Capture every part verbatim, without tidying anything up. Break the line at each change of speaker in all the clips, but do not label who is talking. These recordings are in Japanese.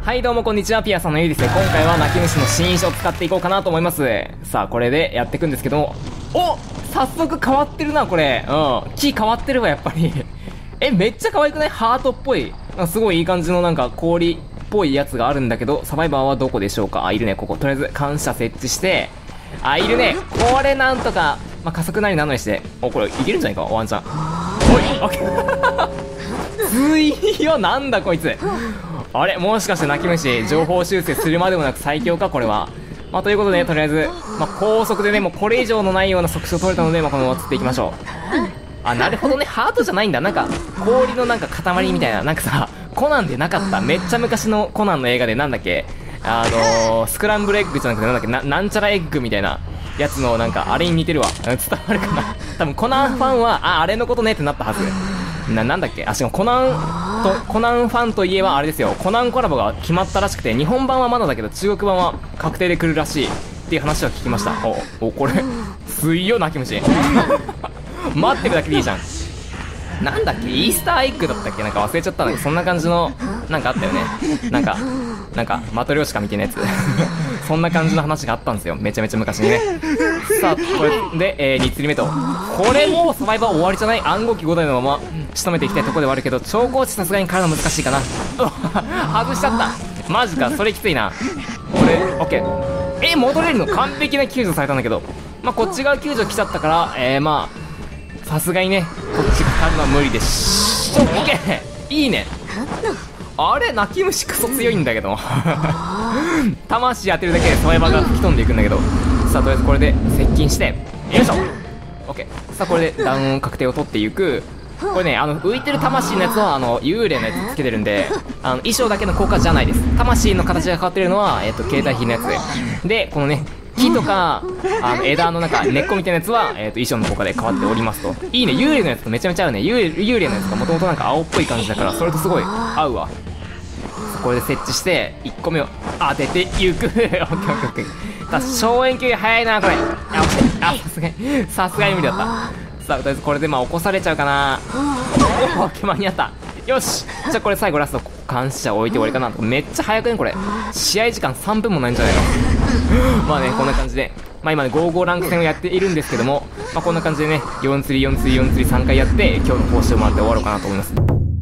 はいどうもこんにちは、ピアさんのゆうですね。今回は泣き虫の新衣装を使っていこうかなと思います。さあこれでやっていくんですけども、お早速変わってるなこれ。うん木変わってるわやっぱりえめっちゃ可愛くない？ハートっぽい、なんかすごいいい感じのなんか氷っぽいやつがあるんだけど、サバイバーはどこでしょうか。あいるね、ここ。とりあえず感謝設置して、あいるね、これなんとか、まあ、加速なりなんなりして、おこれいけるんじゃないかワンチャン。おいオッケー強いよ、なんだこいつ。あれもしかして泣き虫情報修正するまでもなく最強かこれは。まあということでとりあえず、まあ、高速でねもうこれ以上のないような速度を取れたので、まあ、このまま釣っていきましょう。あなるほどね、ハートじゃないんだ。なんか氷のなんか塊みたいな、なんかさコナンでなかった、めっちゃ昔のコナンの映画でなんだっけ、あのー、スクランブルエッグじゃなくてなんだっけ な, なんちゃらエッグみたいなやつのなんかあれに似てるわ。伝わるかな多分コナンファンはああれのことねってなったはず。な、なんだっけ、あしかもコナンとコナンファンといえばあれですよ、コナンコラボが決まったらしくて、日本版はまだだけど中国版は確定で来るらしいっていう話は聞きました。おおこれ水よ泣き虫待ってるだけでいいじゃん。なんだっけイースターエッグだったっけ、なんか忘れちゃったんだけど、そんな感じのなんかあったよね。なんかなんかマトリョーシカみたいなやつそんな感じの話があったんですよ、めちゃめちゃ昔にね。さあこれで、えー、に釣り目と、これもうサバイバー終わりじゃない。暗号機ごだいのまま仕留めていきたいところではあるけど、超高値さすがに体難しいかな外しちゃった、マジかそれきついな。これオッケー、え戻れるの、完璧な救助されたんだけど、まあこっち側救助来ちゃったから、えー、まあさすがにねこっちが勝るのは無理です。オッケーいいね。あれ泣き虫クソ強いんだけど魂当てるだけでサバイバーが吹き飛んでいくんだけど、さあとりあえずこれで接近してよいしょ OK。 さあこれでダウン確定を取っていく。これねあの浮いてる魂のやつはあの幽霊のやつつけてるんで、あの衣装だけの効果じゃないです。魂の形が変わってるのは、えー、と携帯品のやつで、でこのね木とかあの枝のなんか根っこみたいなやつは、えー、と衣装の効果で変わっておりますと。いいね、幽霊のやつとめちゃめちゃ合うね。幽霊幽霊のやつがもともとなんか青っぽい感じだから、それとすごい合うわ。これで設置していっこめを当てていくオッケーオッケーオッケー。ただ消炎球が早いなこれ。あさすがにさすがに無理だった。さあとりあえずこれでまあ起こされちゃうかな。オッケー間に合った。よしじゃあこれ最後ラスト監視者置いて終わりかな。めっちゃ早くねこれ、試合時間さんぷんもないんじゃないのまあねこんな感じで、まあ今ねごじゅうごランク戦をやっているんですけども、まあこんな感じでねよん釣りよん釣りよん釣りさんかいやって今日の報酬をもらって終わろうかなと思います。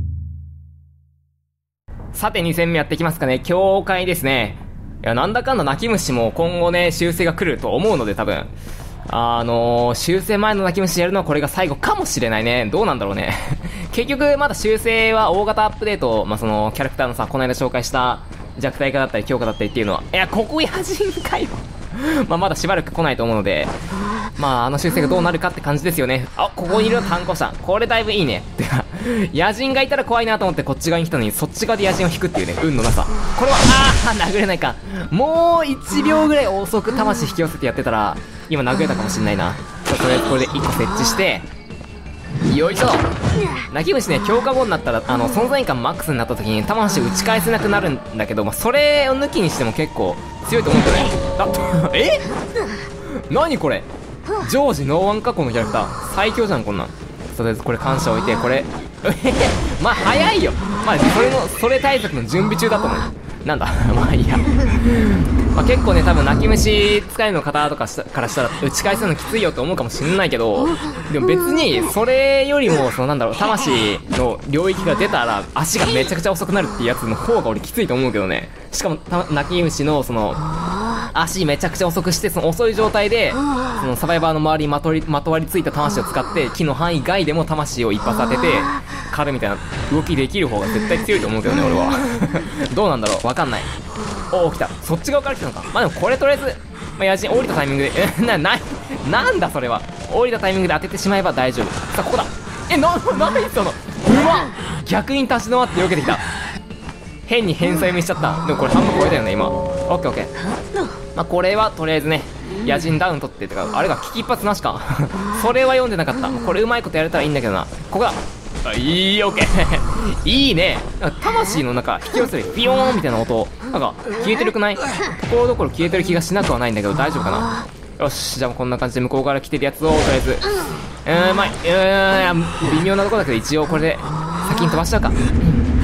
さてに戦目やっていきますかね。境界ですね。いやなんだかんだ泣き虫も今後ね修正が来ると思うので、多分あのー、修正前の泣き虫やるのはこれが最後かもしれないね。どうなんだろうね結局まだ修正は大型アップデート、まあ、そのキャラクターのさこの間紹介した弱体化だったり強化だったりっていうのは、いやここ野人かよまあまだしばらく来ないと思うので、まああの修正がどうなるかって感じですよね。あここにいる炭鉱者、これだいぶいいねってか野人がいたら怖いなと思ってこっち側に来たのに、そっち側で野人を引くっていうね運のなさ。これはああ殴れないか。もういちびょうぐらい遅く魂引き寄せてやってたら今殴れたかもしんないな。じゃあとりあえずこれでいっこ設置してよいしょ。泣き虫ね強化後になったらあの存在感マックスになった時に魂打ち返せなくなるんだけど、まあ、それを抜きにしても結構強いと思うんだよね。あえ何これ常時ノーワンかこのキャラクター最強じゃんこんなん。とりあえずこれ感謝置いてこれまあ早いよ、まあそれのそれ対策の準備中だと思う。なんだまあいいやまあ結構ね多分泣き虫使いの方とかしたからしたら打ち返すのきついよと思うかもしれないけど、でも別にそれよりもそのなんだろう魂の領域が出たら足がめちゃくちゃ遅くなるっていうやつの方が俺きついと思うけどね。しかも泣き虫のその足めちゃくちゃ遅くして、その遅い状態でそのサバイバーの周りにまとりまとわりついた魂を使って木の範囲外でも魂を一発当てて狩るみたいな動きできる方が絶対強いと思うけどね俺はどうなんだろうわかんない。おお来た、そっち側から来たのか。まあでもこれとりあえず、まあ、野人降りたタイミングでえなななんだそれは、降りたタイミングで当ててしまえば大丈夫。さあここだ。えな何そのうまっ、逆に立ち止まって避けてきた。変に返済見しちゃった。でもこれ半分超えたよね今。オッケーオッケー。まあこれはとりあえずね野人ダウン取ってってか、あれが危機一髪なしかそれは読んでなかった。これうまいことやれたらいいんだけどな。ここだ。あいいオッケーいいね。なんか魂の中引き寄せるビヨーンみたいな音なんか消えてるくない？ところどころ消えてる気がしなくはないんだけど大丈夫かな。よしじゃあこんな感じで向こうから来てるやつをとりあえずうーんまあうーん微妙なところだけど一応これで先に飛ばしちゃうか。こ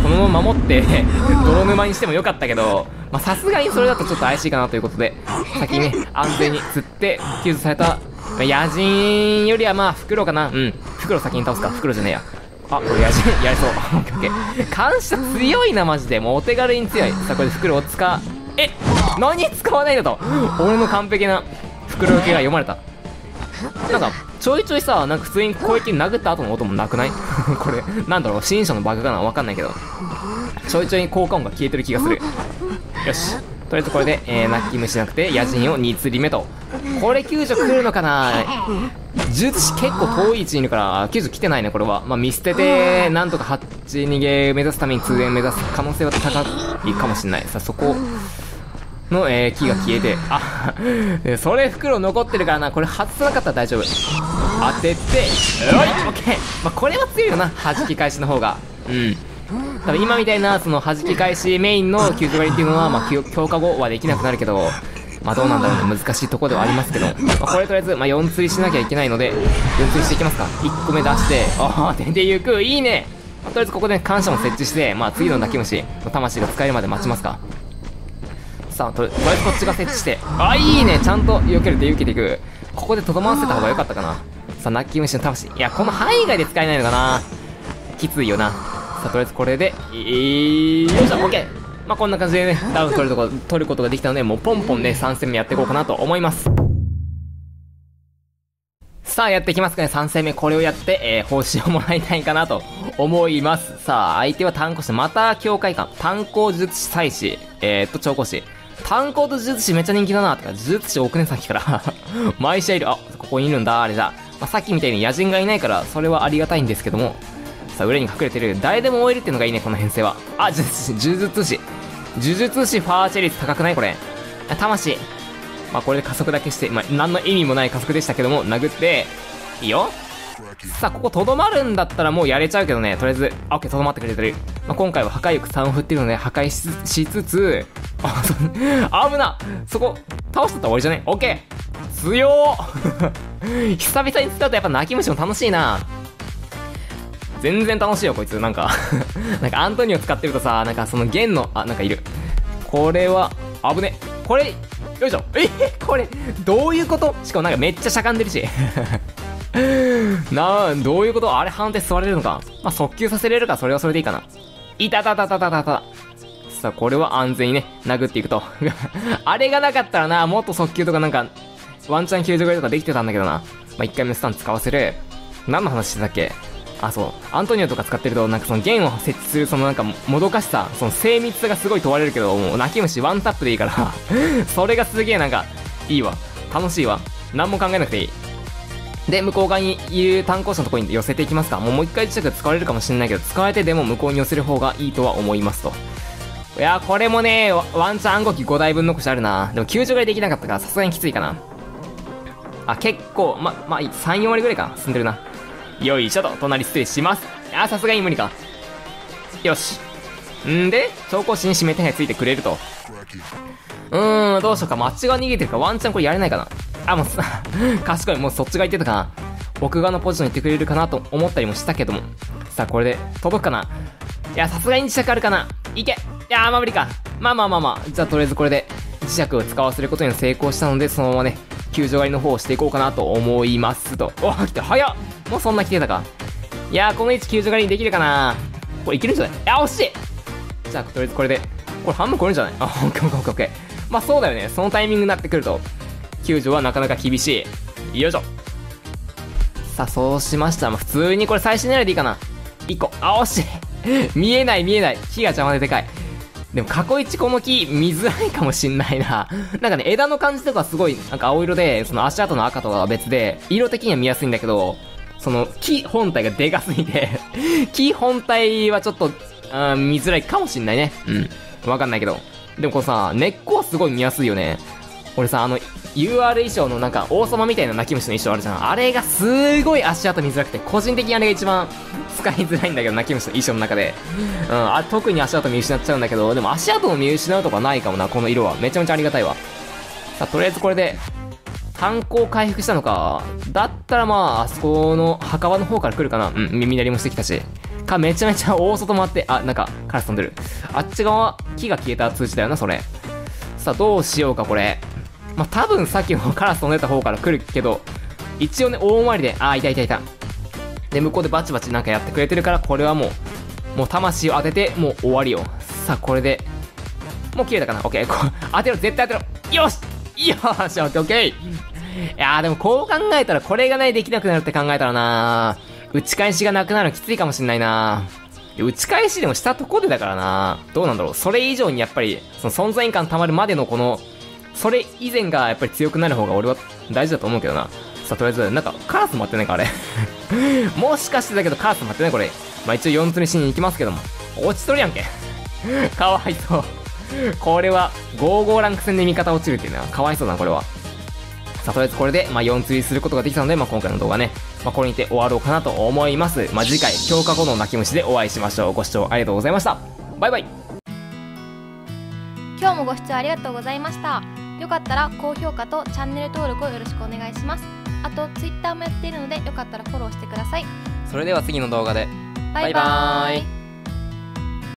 このまま守って泥沼にしてもよかったけど、まあさすがにそれだとちょっと怪しいかなということで、先にね安全に釣って救助された、まあ、野人よりはまあフクロウかな。うん、フクロウ先に倒すか。フクロウじゃねえや。あ、これ野人やりそう。オッケーオッケー。監視者強いなマジで。もうお手軽に強い。さあこれでフクロウを使う。え、何使わないんだと。俺の完璧なフクロウ系が読まれた。なんかちょいちょいさ、なんか普通に攻撃殴った後の音もなくない？これなんだろう、新車のバグかな、わかんないけどちょいちょい効果音が消えてる気がする。よし、とりあえずこれで、えー、泣き虫なくて野人をに釣り目と。これ救助来るのかな。呪術師結構遠い位置にいるから救助来てないねこれは。まあ見捨ててなんとかはち逃げ目指すために通園目指す可能性は高いかもしれない。さあそこの、えー、木が消えて、あそれ袋残ってるからな。これ外さなかったら大丈夫。当てて、おい、オッケー。まあこれは強いよな、弾き返しの方が。うん、多分今みたいなその弾き返しメインの救助狩りっていうのは、まあ強化後はできなくなるけど、まあどうなんだろうね、難しいところではありますけど、まあ、これとりあえず、まあ、よん釣りしなきゃいけないのでよん釣りしていきますか。いっこめ出して、ああ出てゆく、いいね。まあ、とりあえずここで感謝も設置して、まあ次の泣き虫の魂が使えるまで待ちますか。さあとりあえずこっちが設置して、あいいね、ちゃんと避けるで避けていく。ここでとどまらせた方が良かったかな。さあ泣き虫の魂、いやこの範囲外で使えないのかな、きついよな。さあとりあえずこれで、えー、よいしょ、オッケー。まあこんな感じでねダウン取るとこ取ることができたので、もうポンポンねさん戦目やっていこうかなと思います。さあやっていきますかね。さん戦目これをやって、えー、報酬をもらいたいかなと思います。さあ相手は炭鉱師、また境界官、炭鉱術師祭司、えー、っと調香師、炭鉱と呪術師めっちゃ人気だな。ってか呪術師多くねさっきから毎試合いる。あ、ここにいるんだあれだ。まあ、さっきみたいに野人がいないからそれはありがたいんですけども、さあ裏に隠れてる誰でも追えるっていうのがいいねこの編成は。あ、呪術師、呪術師呪術師ファーチェ率高くないこれ。魂、まあこれで加速だけして、まあ何の意味もない加速でしたけども、殴っていいよ。さあこことどまるんだったらもうやれちゃうけどね、とりあえずあ、オッケーとどまってくれてる。まあ、今回は破壊力さんを振ってるので破壊 し, しつつあそ危な、そこ倒しとったら終わりじゃね。オッケー強ー久々に使うとやっぱ泣き虫も楽しいな。全然楽しいよこいつ。なんかなんかアントニオ使ってるとさ、なんかその弦の、あ、なんかいる。これは危ね。これよいしょ。えこれどういうこと。しかもなんかめっちゃしゃがんでるしなあ、どういうこと。あれ判定座れるのか。まあ速球させれるか、それはそれでいいかな。いたたたたたたた。さあこれは安全にね殴っていくとあれがなかったらな、もっと速球とかなんかワンチャン救助狩りとかできてたんだけどな。まあいっかいめスタン使わせる。何の話してたっけ。あ、そうアントニオとか使ってるとなんかその弦を設置するそのなんかもどかしさ、その精密さがすごい問われるけど、もう泣き虫ワンタップでいいからそれがすげえなんかいいわ、楽しいわ、何も考えなくていい。で向こう側にいる炭鉱者のところに寄せていきますか。もうもう一回磁石使われるかもしれないけど、使われてでも向こうに寄せる方がいいとは思いますと。いやーこれもねワンチャン暗号機ごだいぶん残しあるな。でも救助ができなかったからさすがにきついかな。あ、結構ままあさん、よん割ぐらいかな、進んでるな。よいしょと、隣失礼します。あ、さすがに無理か。よし。んで調香師に指名手配ついてくれると。うーん、どうしようか。あっち側逃げてるからワンチャンこれやれないかな。あ、もう賢い、もうそっち側行ってたかな。奥側のポジションに行ってくれるかなと思ったりもしたけども、さあこれで届くかな。いやさすがに磁石あるかな。いけ。いやーまあ無理か。まあまあまあまあ、じゃあとりあえずこれで磁石を使わせることに成功したので、そのままね救助狩りの方をしていこうかなと思いますと。おっ来て早っ。もうそんな来てたか。いやーこの位置救助狩りできるかな。これいけるんじゃない。いや惜しい。じゃあとりあえずこれでこれ半分超えるんじゃない。あ、オッケーオッケーオッケー。まあそうだよね、そのタイミングになってくると救助はなかなか厳しい。よいしょ。さあそうしましたら、まあ、普通にこれ最新狙いでいいかな。いっこ。あ惜しい見えない見えない、木が邪魔ででかい。でも過去一この木見づらいかもしんないななんかね枝の感じとかすごいなんか青色で、その足跡の赤とかは別で色的には見やすいんだけど、その木本体がでかすぎて木本体はちょっとあ見づらいかもしんないね。うんわかんないけど、でもこれさ根っこはすごい見やすいよね。俺さあの ユーアール 衣装のなんか王様みたいな泣き虫の衣装あるじゃん。あれがすごい足跡見づらくて、個人的にあれが一番使いづらいんだけど、泣き虫の衣装の中で。うん、あ特に足跡見失っちゃうんだけど、でも足跡を見失うとかないかもな、この色は。めちゃめちゃありがたいわ。さあ、とりあえずこれで、炭鉱回復したのか。だったらまあ、あそこの墓場の方から来るかな。うん、耳鳴りもしてきたし。 か、めちゃめちゃ大外回って、あ、なんか、カラス飛んでる。あっち側、木が消えた通知だよな、それ。さあ、どうしようか、これ。まあ、多分さっきのカラス飛んでた方から来るけど、一応ね、大回りで、あ、いたいたいた。で、向こうでバチバチなんかやってくれてるから、これはもう、もう魂を当てて、もう終わりよ。さあ、これで、もう切れたかな？オッケー。こう当てろ、絶対当てろ。よしよし、オッケーオッケー。いやー、でもこう考えたら、これがね、できなくなるって考えたらなー、打ち返しがなくなるのきついかもしんないなー。打ち返しでもしたとこでだからなー。どうなんだろう。それ以上にやっぱり、その存在感溜まるまでのこの、それ以前がやっぱり強くなる方が俺は大事だと思うけどな。さあ、とりあえず、なんか、カラス待ってないか、あれ。もしかしてだけど、カラス待ってないこれ。まあ一応よん釣りしに行きますけども。落ちとるやんけ。かわいそう。これは、ごじゅうごランク戦で味方落ちるっていうのは、かわいそうだな、これは。さあ、とりあえずこれで、まあよん釣りすることができたので、まあ今回の動画ね、まあこれにて終わろうかなと思います。まあ次回、強化後の泣き虫でお会いしましょう。ご視聴ありがとうございました。バイバイ。
今日もご視聴ありがとうございました。よかったら高評価とチャンネル登録をよろしくお願いします。あと Twitter もやっているのでよかったらフォローしてください。
それでは次の動画で。
バイバーイ。